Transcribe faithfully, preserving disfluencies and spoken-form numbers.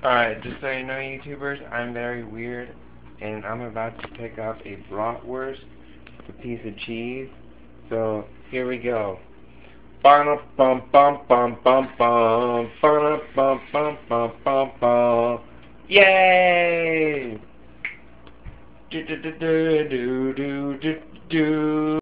Alright, just so you know, YouTubers, I'm very weird, and I'm about to pick up a bratwurst, a piece of cheese. So, here we go. Bum bum bum bum bum bum bum bum bum bum bum bum. Yay! Do do do do do do do do.